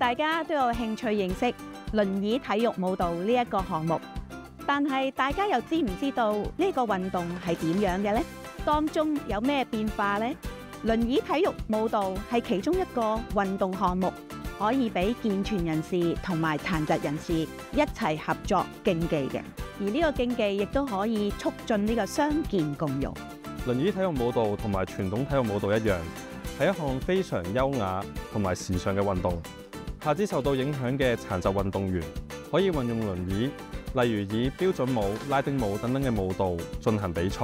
大家都有興趣認識輪椅體育舞蹈呢一個項目，但係大家又知唔知道呢個運動係點樣嘅呢？當中有咩變化呢？輪椅體育舞蹈係其中一個運動項目，可以俾健全人士同埋殘疾人士一齊合作競技嘅，而呢個競技亦都可以促進呢個傷健共融。 輪椅體育舞蹈同埋傳統體育舞蹈一樣，係一項非常優雅同埋時尚嘅運動。下肢受到影響嘅殘疾運動員可以運用輪椅，例如以標準舞、拉丁舞等等嘅舞蹈進行比賽。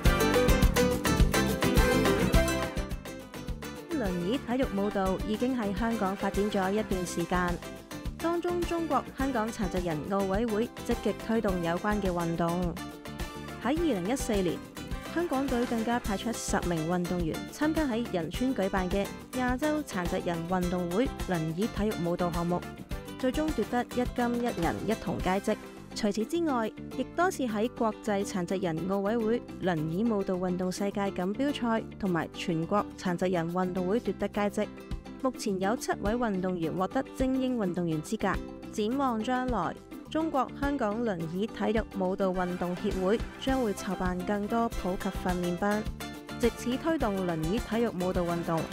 輪椅體育舞蹈已經喺香港發展咗一段時間，當中中國香港殘疾人奧委會積極推動有關嘅運動。喺2014年，香港隊更加派出10名運動員參加喺仁川舉辦嘅亞洲殘疾人運動會輪椅體育舞蹈項目，最終奪得1金1銀1銅佳績。除此之外，亦多次喺國際殘疾人奧委會輪椅舞蹈運動世界錦標賽同埋全國殘疾人運動會奪得佳績。目前有7位運動員獲得精英運動員資格。展望將來，中國香港輪椅體育舞蹈運動協會將會籌辦更多普及訓練班，藉此推動輪椅體育舞蹈運動。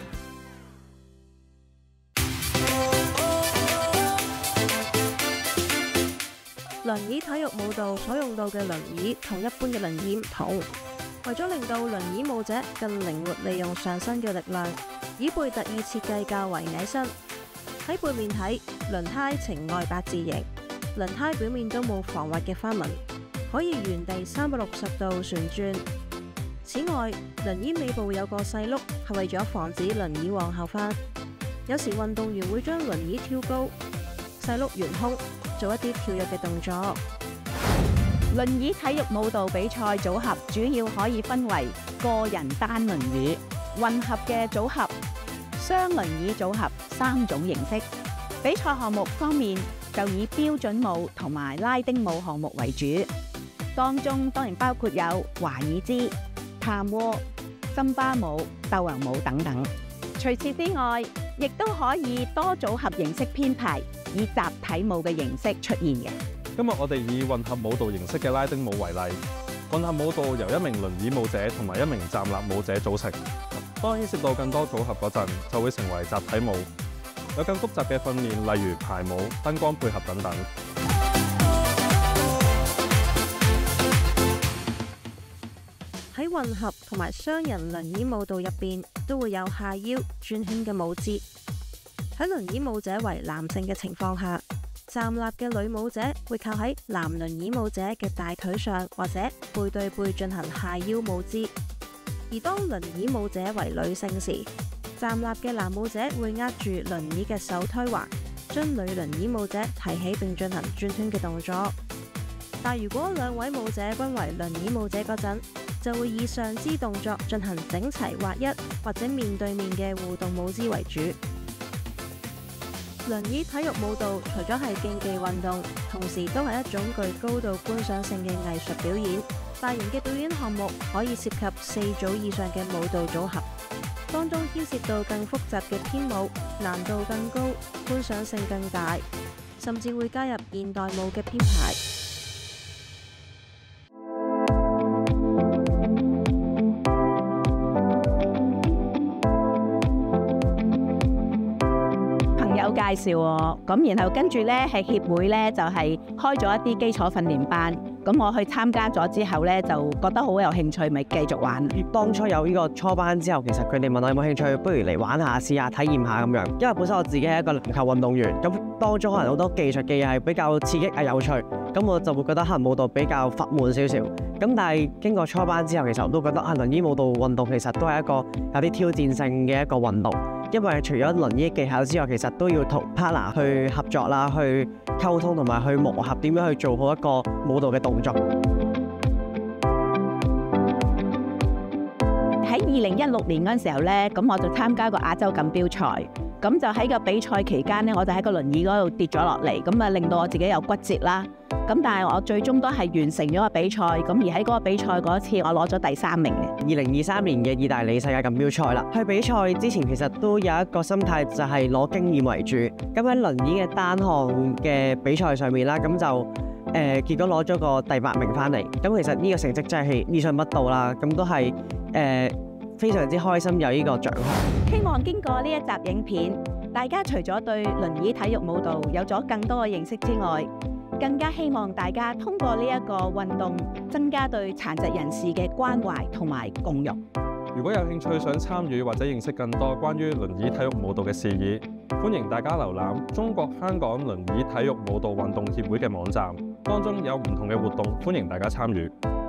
輪椅體育舞蹈所用到嘅輪椅同一般嘅輪椅唔同，為咗令到輪椅舞者更靈活利用上身嘅力量，椅背特意設計較為矮身。喺背面睇，輪胎呈外八字形，輪胎表面都冇防滑嘅花紋，可以原地360度旋轉。此外，輪椅尾部有個細轆，係為咗防止輪椅往後翻。有時運動員會將輪椅挑高，細轆懸空，做一啲跳躍嘅動作。 輪椅體育舞蹈比賽組合主要可以分為個人單輪椅、混合嘅組合、雙輪椅組合3種形式。比賽項目方面就以標準舞同埋拉丁舞項目為主，當中當然包括有華爾茲、探戈、森巴舞、鬥牛舞等等。除此之外，亦都可以多組合形式編排，以集體舞嘅形式出現嘅。 今日我哋以混合舞蹈形式嘅拉丁舞為例，混合舞蹈由1名輪椅舞者同埋1名站立舞者組成。當牽涉到更多組合嗰陣，就會成為集體舞，有更複雜嘅訓練，例如排舞、燈光配合等等。 喺混合同埋雙人輪椅舞蹈入邊，都會有下腰轉圈嘅舞姿。喺輪椅舞者為男性嘅情況下，站立嘅女舞者會靠喺男輪椅舞者嘅大腿上，或者背對背進行下腰舞姿。而當輪椅舞者為女性時，站立嘅男舞者會握住輪椅嘅手推環，將女輪椅舞者提起並進行轉圈嘅動作。但如果2位舞者均為輪椅舞者嗰陣，就會以上肢動作進行整齊劃一或者面對面嘅互動舞姿為主。輪椅體育舞蹈除咗係競技運動，同時都係一種具高度觀賞性嘅藝術表演。大型嘅表演項目可以涉及4組以上嘅舞蹈組合，當中牽涉到更複雜嘅編舞，難度更高，觀賞性更大，甚至會加入現代舞嘅編排。 介紹喎，咁然後跟住咧係協會咧就係開咗一啲基礎訓練班，咁我去參加咗之後咧就覺得好有興趣，咪繼續玩。 當初有呢個初班之後，其實佢哋問我有冇興趣，不如嚟玩下、試下、體驗下咁樣。因為本身我自己係一個籃球運動員，咁當中可能好多技術嘅嘢係比較刺激、係有趣，咁我就會覺得可能舞蹈比較乏悶少少。咁但係經過初班之後，其實我都覺得輪椅舞蹈運動其實都係一個有啲挑戰性嘅一個運動。因為除咗輪椅技巧之外，其實都要同 partner 去合作啦，去溝通同埋去磨合，點樣去做好一個舞蹈嘅動作。 喺2016年嗰陣時候咧，咁我就參加個亞洲錦標賽，咁就喺個比賽期間咧，我就喺個輪椅嗰度跌咗落嚟，咁啊令到我自己有骨折啦。 咁但係我最終都係完成咗個比賽，咁而喺嗰個比賽嗰一次，我攞咗第3名嘅。 2023年嘅意大利世界錦標賽啦，去比賽之前其實都有一個心態就係攞經驗為主。咁喺輪椅嘅單項嘅比賽上面啦，咁就結果攞咗個第8名翻嚟。咁其實呢個成績真係意想不到啦，咁都係非常之開心有呢個獎項。 希望經過呢一集影片，大家除咗對輪椅體育舞蹈有咗更多嘅認識之外，更加希望大家通過呢一個運動，增加對殘疾人士嘅關懷同埋共融。 如果有興趣想參與或者認識更多關於輪椅體育舞蹈嘅事宜，歡迎大家瀏覽中國香港輪椅體育舞蹈運動協會嘅網站，當中有唔同嘅活動，歡迎大家參與。